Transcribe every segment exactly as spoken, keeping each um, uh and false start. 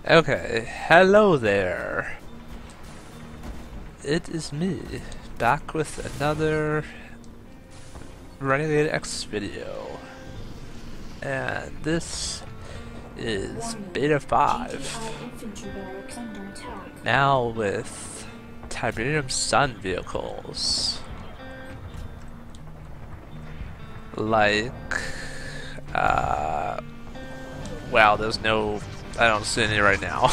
Okay, hello there. It is me, back with another Renegade-X video. And this is Beta five. Now with Tiberian Sun vehicles. Like, uh, wow, there's no, I don't see any right now.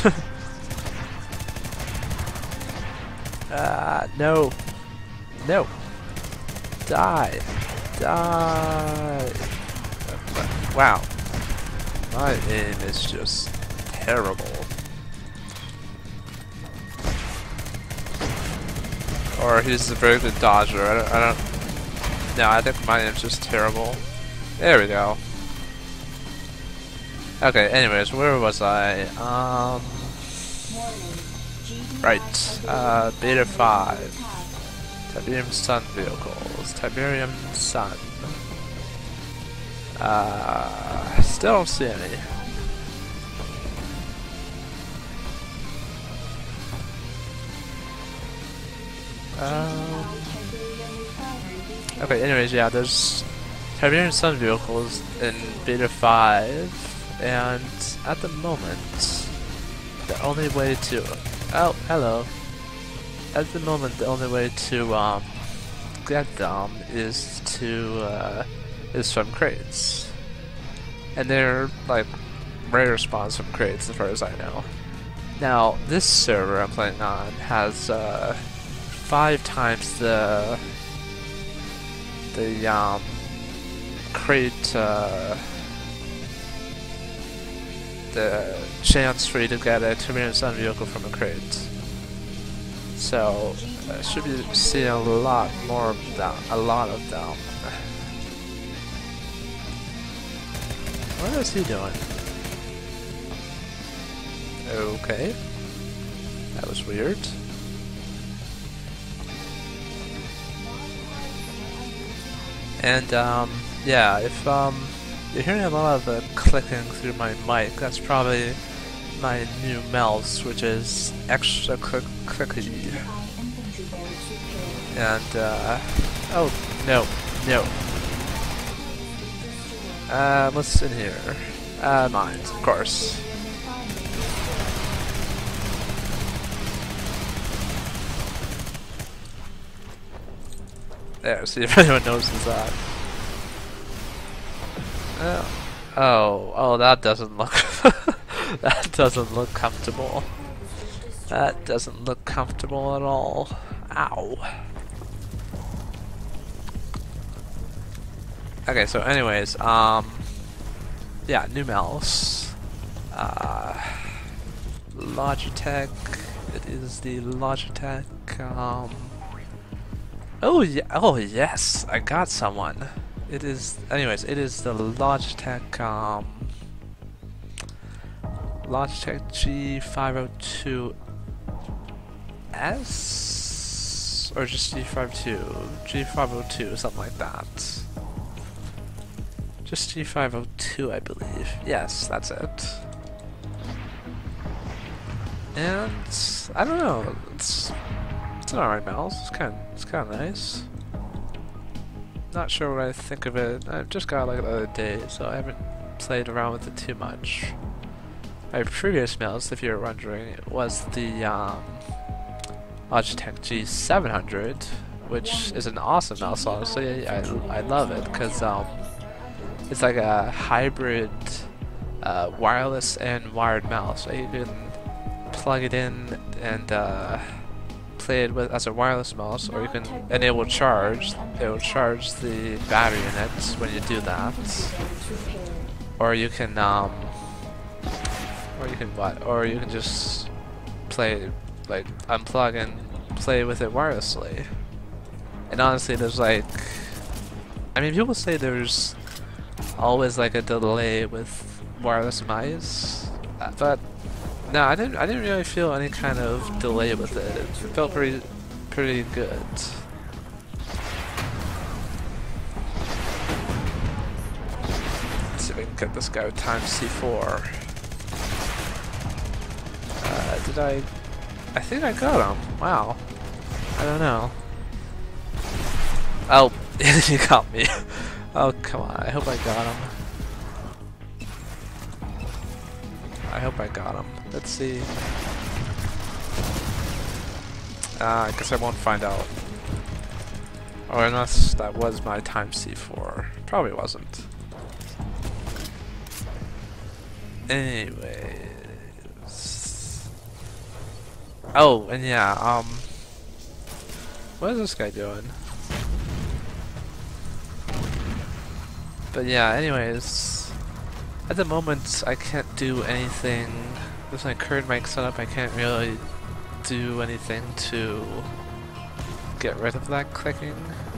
uh, no, no, die, die. Wow, my aim is just terrible. Or he's a very good dodger. I don't, I don't. No, I think my aim's just terrible. There we go. Okay, anyways, where was I? Um. Right. Uh, Beta five. Tiberian Sun vehicles. Tiberian Sun. Uh. Still don't see any. Um. Okay, anyways, yeah, there's Tiberian Sun vehicles in Beta five, and at the moment, the only way to... Oh, hello. At the moment, the only way to, um, get them is to, uh, is from crates. And they're, like, rare spawns from crates, as far as I know. Now, this server I'm playing on has, uh, five times the... the um crate uh the chance for you to get a Tiberian Sun vehicle from a crate. So I should be seeing a lot more of them, a lot of them. What is he doing? Okay. That was weird. And, um, yeah, if, um, you're hearing a lot of uh, clicking through my mic, that's probably my new mouse, which is extra click clicky. And, uh, oh, no, no. Uh, what's in here? Uh, mines, of course. There, see if anyone notices that. Oh, oh, oh, that doesn't look, that doesn't look comfortable. That doesn't look comfortable at all. Ow. Okay, so anyways, um, yeah, new mouse. Uh, Logitech, it is the Logitech, um, Oh yeah! Oh yes! I got someone. It is, anyways. It is the Logitech, um, Logitech G five oh two S or just G five oh two, G five oh two, something like that. Just G five oh two, I believe. Yes, that's it. And I don't know. It's It's an alright mouse. It's kind of, it's kind of nice. Not sure what I think of it. I just got it like the other day, so I haven't played around with it too much. My previous mouse, if you're wondering, was the um, Logitech G seven hundred, which is an awesome mouse. Honestly, I I love it because um, it's like a hybrid uh, wireless and wired mouse. So you can plug it in and uh, play it with as a wireless mouse, or you can, and it will charge. It will charge the battery in it when you do that. Or you can, um, or you can what? Or you can just play, like unplug and play with it wirelessly. And honestly, there's like, I mean, people say there's always like a delay with wireless mice, but no, I didn't. I didn't really feel any kind of delay with it. It felt pretty, pretty good. Let's see if I can get this guy with time C four. did I... I think I got him. Wow. I don't know. Oh, he got me. Oh, come on. I hope I got him. I hope I got him. Let's see. Uh, I guess I won't find out. Or unless that was my time C four. Probably wasn't. Anyways. Oh, and yeah, um... what is this guy doing? But yeah, anyways... at the moment, I can't do anything. With my current mic setup, I can't really do anything to get rid of that clicking.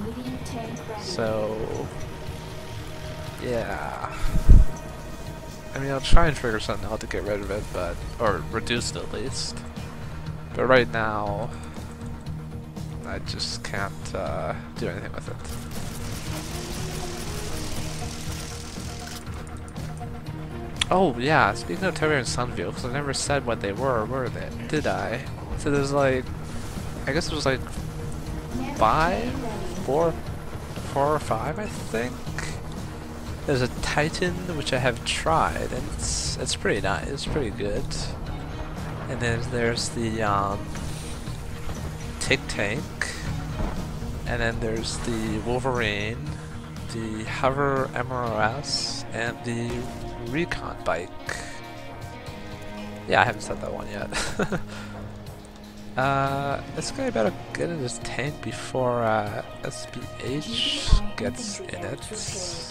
So... yeah... I mean, I'll try and figure something out to get rid of it, but... or reduce it at least. But right now... I just can't uh, do anything with it. Oh yeah, speaking of Tiberian Sun vehicles, I never said what they were, were they? Did I? So there's like... I guess it was like... five? Four? Four or five, I think? There's a Titan, which I have tried, and it's it's pretty nice, it's pretty good. And then there's the um, Tick Tank, and then there's the Wolverine, the Hover M R S, and the Recon Bike. Yeah, I haven't said that one yet. uh, this guy better get in his tank before uh, S B H gets in it.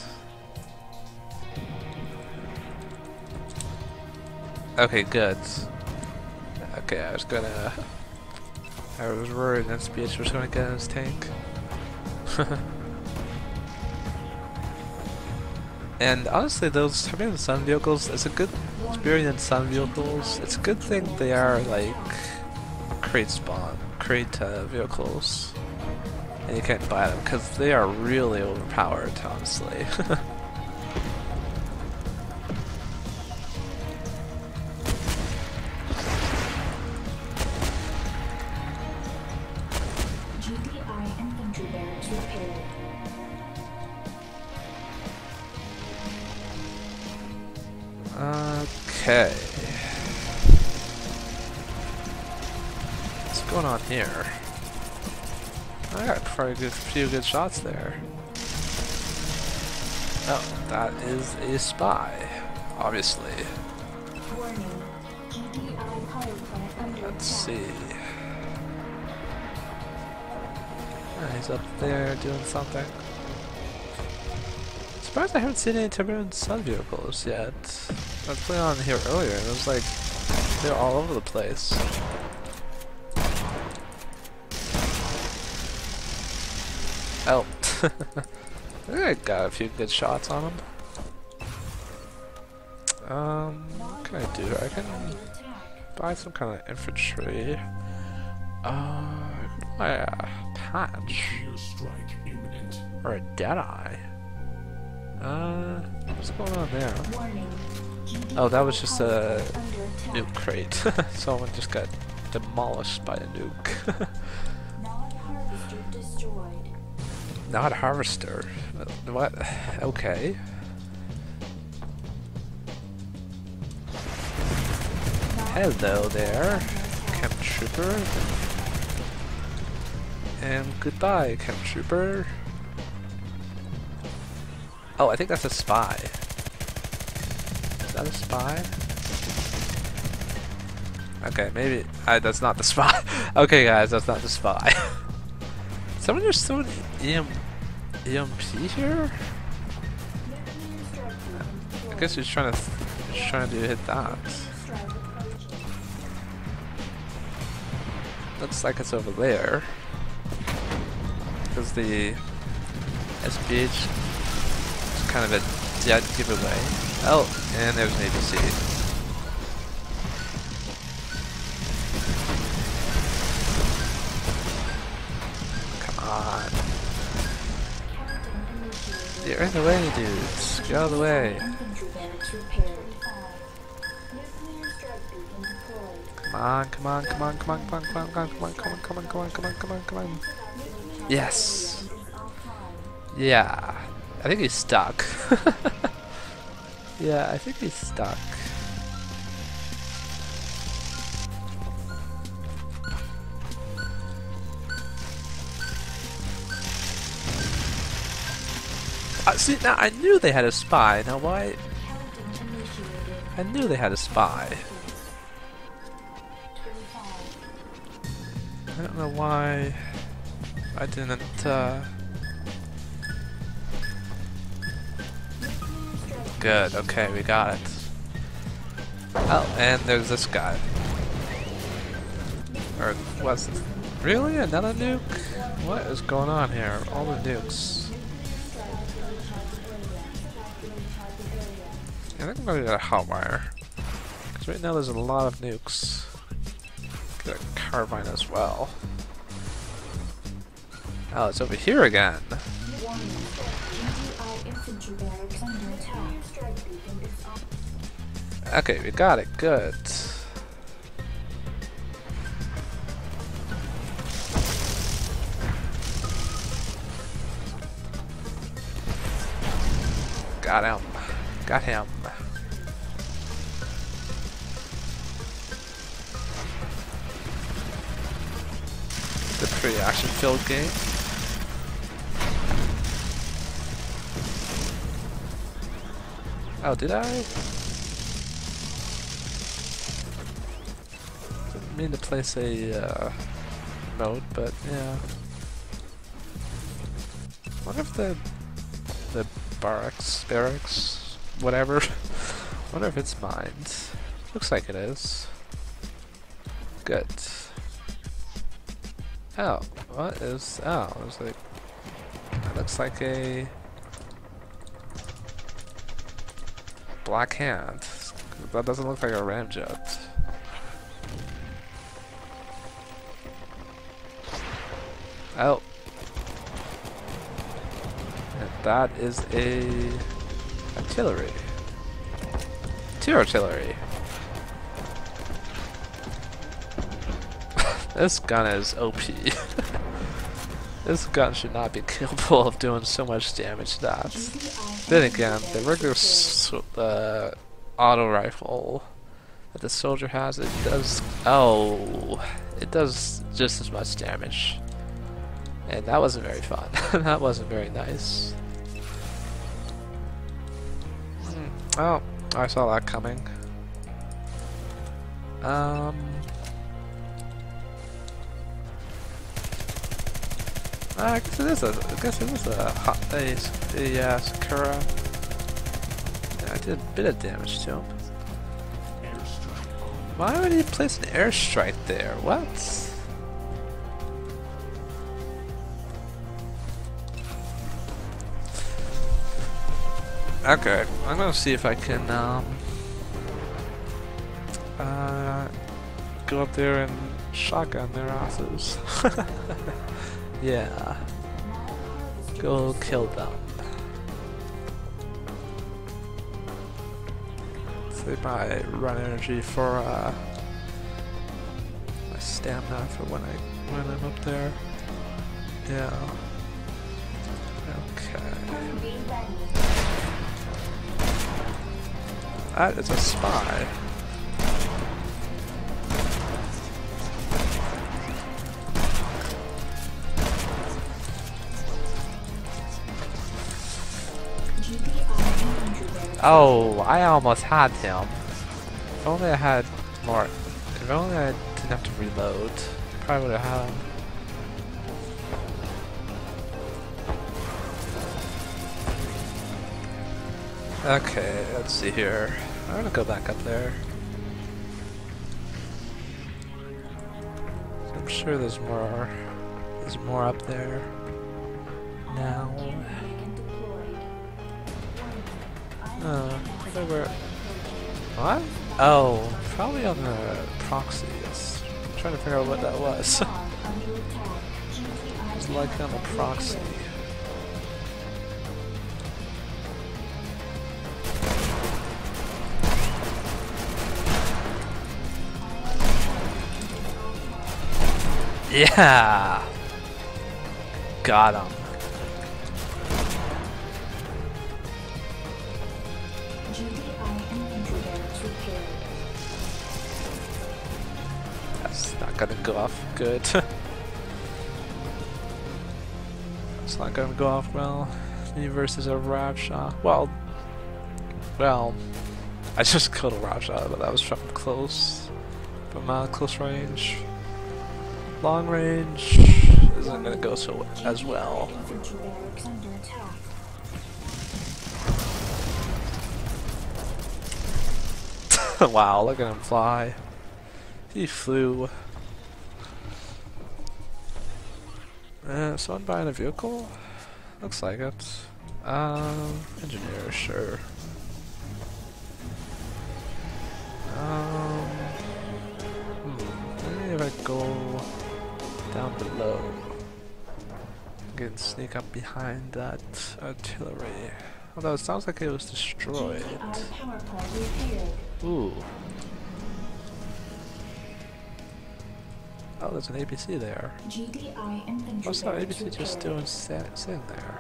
Okay, good. Okay, I was gonna... I was worried S B H was gonna get in his tank. And honestly, those Tiberian Sun vehicles, it's a good... Tiberian Sun vehicles, it's a good thing they are, like... crate spawn, crate uh, vehicles. And you can't buy them, because they are really overpowered, honestly. Okay. What's going on here? I got quite a good, few good shots there. Oh, that is a spy, obviously. Let's see. Oh, he's up there doing something. Surprised I haven't seen any Tiberian Sun vehicles yet. I was playing on here earlier and it was like they're all over the place. Oh. I think I got a few good shots on him. Um, what can I do? I can buy some kind of infantry. Uh, buy a patch. Or a Deadeye. Uh, what's going on there? Oh, that was just a nuke crate. Someone just got demolished by a nuke. Not harvester. What? Okay. Hello there, Camp Trooper. And goodbye, Camp Trooper. Oh, I think that's a spy. Is that a spy? Okay, maybe uh, that's not the spy. Okay, guys, that's not the spy. Someone just threw an E M E M P here? I guess he's trying to he's trying to hit that. Looks like it's over there. Because the S B H is kind of a dead giveaway. Oh, and there's an A B C. Come on. You're in the way, dudes. Get out of the way. Come on, come on, come on, come on, come on, come on, come on, come on, come on, come on, come on, come on, come on, come on. Yes. Yeah. I think he's stuck. Yeah, I think he's stuck. Uh, see, now I knew they had a spy. Now why? I knew they had a spy. I don't know why I didn't, uh... Good, okay, we got it. Oh, and there's this guy. Or, what's this? Really? Another nuke? What is going on here? All the nukes. I think I'm gonna get a hot wire. Because right now there's a lot of nukes. Get a carbine as well. Oh, it's over here again. Okay, we got it. Good. Got him. Got him. It's a pretty action-filled game. Oh, did I? Didn't mean to place a uh, mode, but yeah. I wonder if the the barracks, barracks, whatever. I wonder if it's mined. Looks like it is. Good. Oh, what is? Oh, it's like. It looks like a black hand. That doesn't look like a ramjet. Oh. And that is a artillery. Two artillery. This gun is O P. This gun should not be capable of doing so much damage to that. Then again, the regular uh, auto rifle that the soldier has, it does, oh, it does just as much damage. And that wasn't very fun. That wasn't very nice. Hmm. Oh, I saw that coming. Um... I guess it is a, I guess it is a hot, a, a uh, Sakura. Yeah, I did a bit of damage to him. Why would he place an airstrike there? What? Okay, I'm gonna see if I can um, uh, go up there and shotgun their asses. Yeah. Go kill them. Save my run energy for uh, my stamina for when I when I'm up there. Yeah. Okay. That is a spy. Oh, I almost had him. If only I had more. If only I didn't have to reload, probably would have had him. Okay, let's see here. I'm gonna go back up there. I'm sure there's more. There's more up there now. Uh, they were. What? Oh, probably on the proxies. I'm trying to figure out what that was. It's like on the proxy. Yeah! Got him. That's not gonna go off good. It's not gonna go off well. Me versus a Rav shot. Well, well, I just killed a Rav shot, but that was from close, from uh, close range. Long range isn't gonna go so as well. Wow, look at him fly. He flew. Uh, someone buying a vehicle? Looks like it. Um, engineer, sure. Um, hmm, maybe if I go down below, I can sneak up behind that artillery. Although it sounds like it was destroyed. Ooh. Oh, there's an A B C there. What's that A B C just doing sitting there?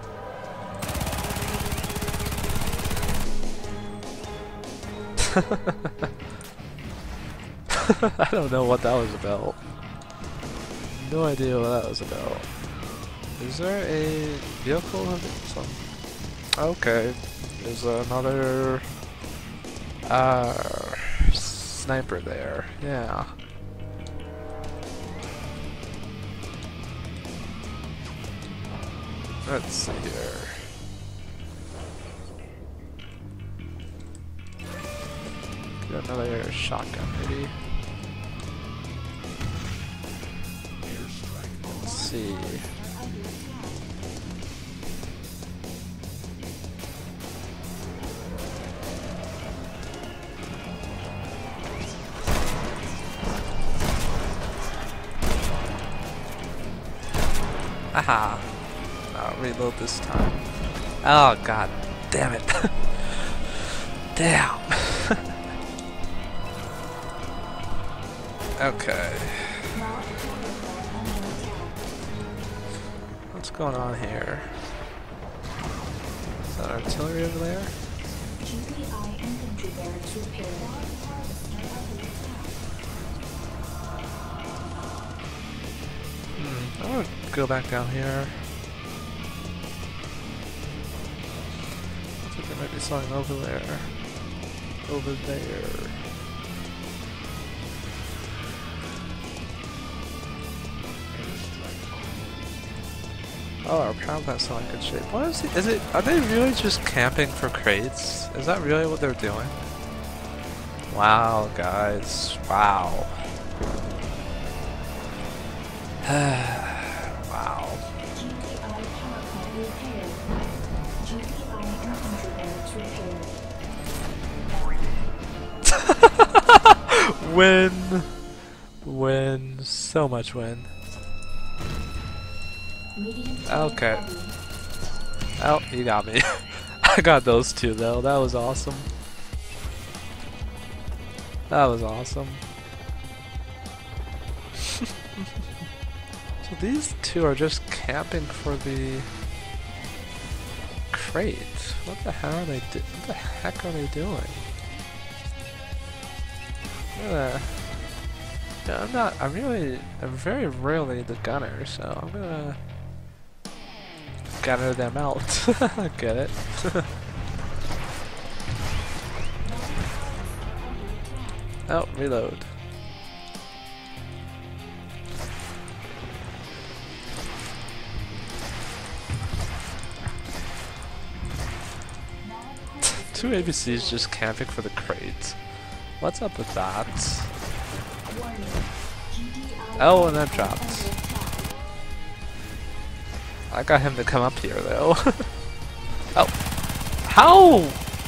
I don't know what that was about. No idea what that was about. Is there a vehicle of it? Some... Okay. There's another uh, sniper there. Yeah. Let's see here. Get another shotgun, maybe. Let's see. Aha! I'll reload this time. Oh god damn it. Damn. Okay. What's going on here? Is that artillery over there? Hmm, I want to go back down here. Looks like there might be something over there. Over there. Oh, our power plant's not in good shape. What is it? Is it? Are they really just camping for crates? Is that really what they're doing? Wow, guys. Wow. Wow. Win. Win. So much win. Okay. Oh, you got me. I got those two though. That was awesome. That was awesome. So these two are just camping for the crate. What the hell are they do? What the heck are they doing? Uh, yeah, I'm not. I'm really. I'm very rarely the gunner, so I'm gonna gunner them out. Get it? Oh, reload. Two A B Cs just camping for the crate. What's up with that? Oh, and that dropped. I got him to come up here though. Oh, how?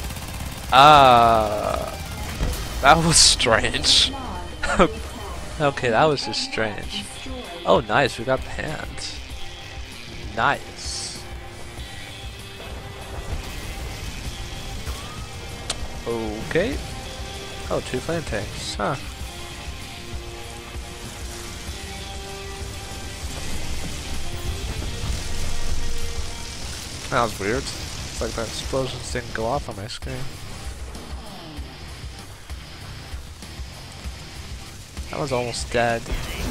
Uh, that was strange. Okay, that was just strange. Oh, nice, we got the hand. Nice. Okay. Oh, two flame tanks, huh? That was weird. It's like the explosions didn't go off on my screen. That was almost dead.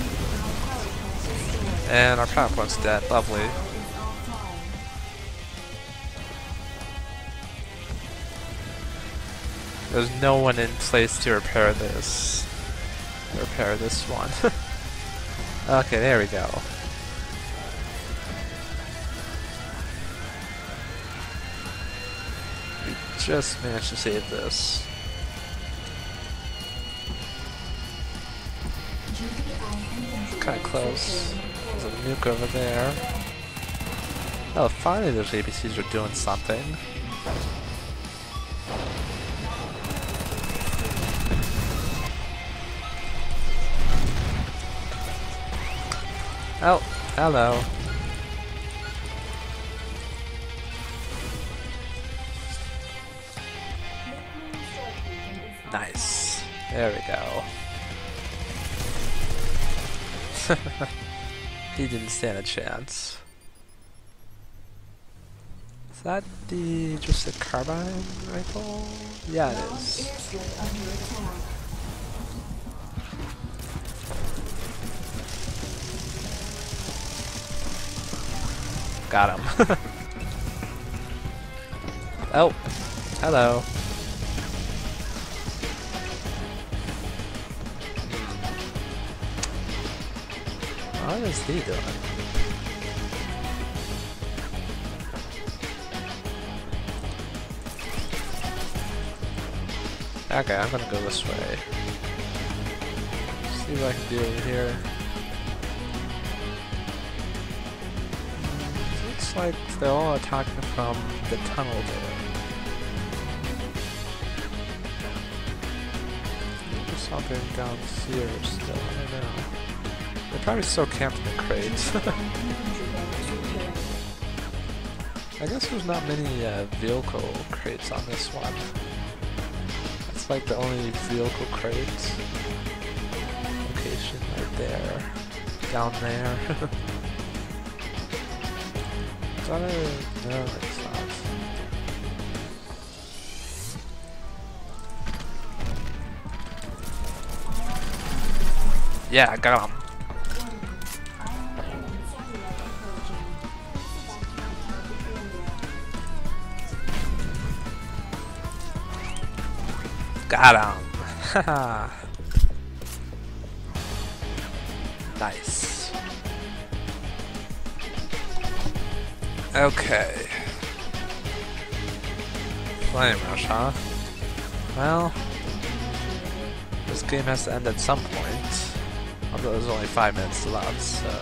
And our power plant's dead. Lovely. There's no one in place to repair this. Repair this one. Okay, there we go. We just managed to save this. Kinda close. There's a nuke over there. Oh, finally those A B Cs are doing something. Oh, hello. Nice. There we go. He didn't stand a chance. Is that the just a carbine rifle? Yeah, it is. Got him. Oh, hello. What is he doing? Okay, I'm gonna go this way. See what I can do over here. Looks like they're all attacking from the tunnel there. There's something down here still, I don't know. They're probably still camped in the crates. I guess there's not many uh, vehicle crates on this one. That's like the only vehicle crate location right there. Down there. Is that a... no, it's not. Yeah, I got him. Got him! Haha! Nice. Okay. Flame rush, huh? Well, this game has to end at some point. Although there's only five minutes left, so...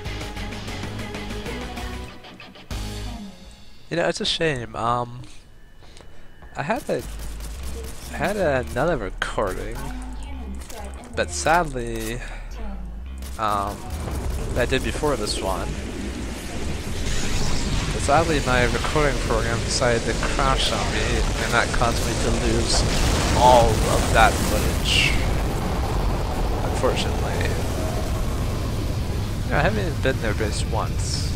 You know, it's a shame. Um, I had a... I had another recording, but sadly, um, that I did before this one. But sadly, my recording program decided to crash on me, and that caused me to lose all of that footage. Unfortunately, you know, I haven't even been there base once,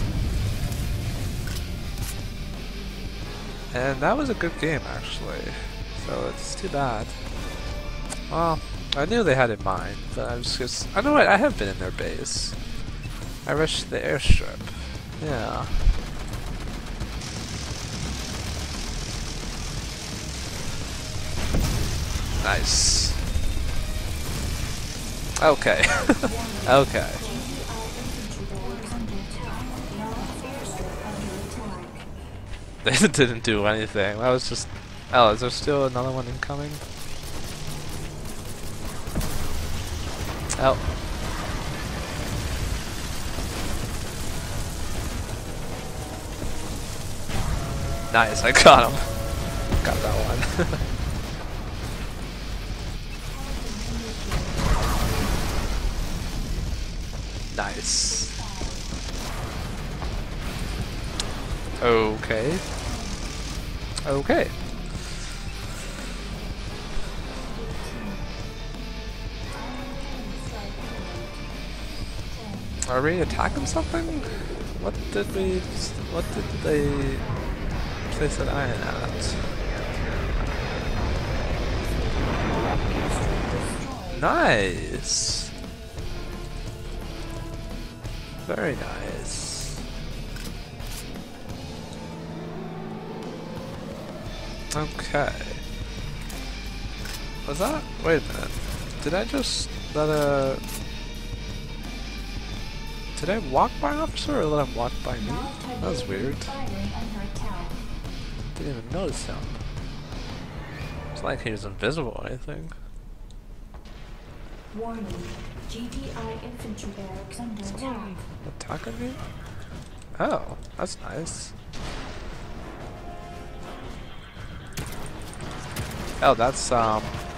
and that was a good game actually. So it's too bad. Well, I knew they had it in mind, but I was just... I know what, I have been in their base. I rushed the airstrip. Yeah. Nice. Okay. Okay. They didn't do anything. That was just... Oh, is there still another one incoming? Oh. Nice, I got him. Got that one. Nice. Okay. Okay. Are we attacking something? what did we, what did they place that iron at? Nice! Very nice. Okay. Was that? Wait a minute. Did I just let a... Did I walk by an officer or let him walk by me? That was weird. Didn't even notice him. It's like he was invisible or anything. Warning. G T I infantry barracks under attack. Attacking me? Oh, that's nice. Oh, that's, um...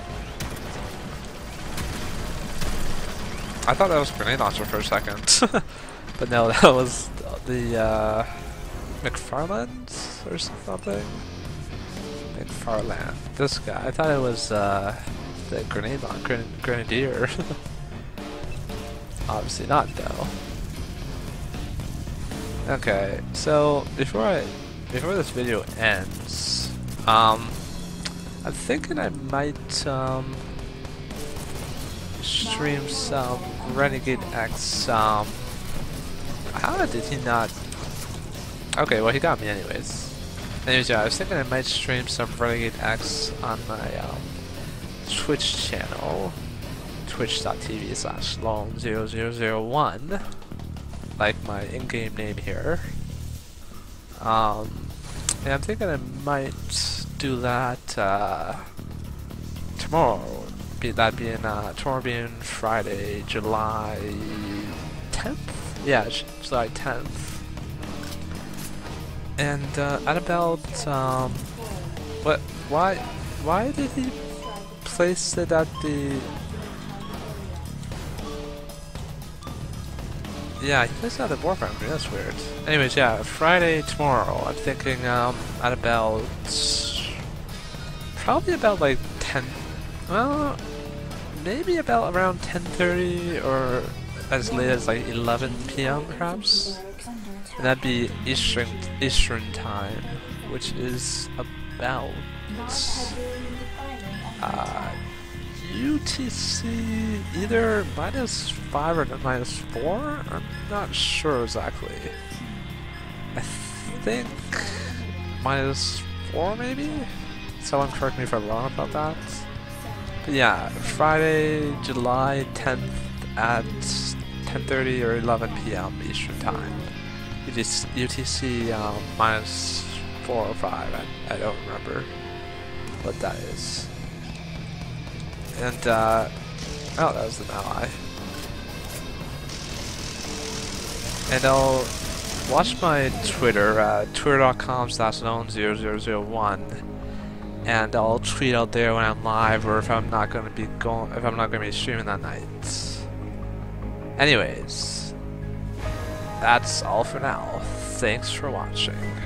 I thought that was a grenade launcher for a second. But no, that was the, uh... McFarland's or something? McFarland. This guy. I thought it was, uh... the grenade launcher. Gren grenadier. Obviously not, though. Okay, so before I, before this video ends, um, I'm thinking I might um, stream some Renegade-X. Um, how did he not? Okay, well he got me anyways. Anyways, yeah, I was thinking I might stream some Renegade-X on my um, Twitch channel. Twitch.tv slash lone zero zero zero one, like my in-game name here. Um, and I'm thinking I might do that uh, tomorrow. Be that being uh, tomorrow being Friday, July tenth. Yeah, July tenth. And uh, at about um, what? Why? Why did he place it at the? Yeah, he placed it at the war boundary. That's weird. Anyways, yeah, Friday tomorrow. I'm thinking um, at about probably about like ten. Well, maybe about around ten thirty or as late as like eleven p m perhaps. And that'd be Eastern Eastern time, which is about uh, U T C either minus five or minus four. I'm not sure exactly. I think minus four maybe. Someone correct me if I'm wrong about that. But yeah, Friday, July tenth at ten thirty or eleven p m Eastern time. U T C um, minus four or five. I, I don't remember what that is. And uh, oh, that was an ally. And I'll watch my Twitter, uh, twitter dot com slash lone zero zero zero one, and I'll tweet out there when I'm live or if I'm not going to be going, if I'm not going to be streaming that night. Anyways, that's all for now. Thanks for watching.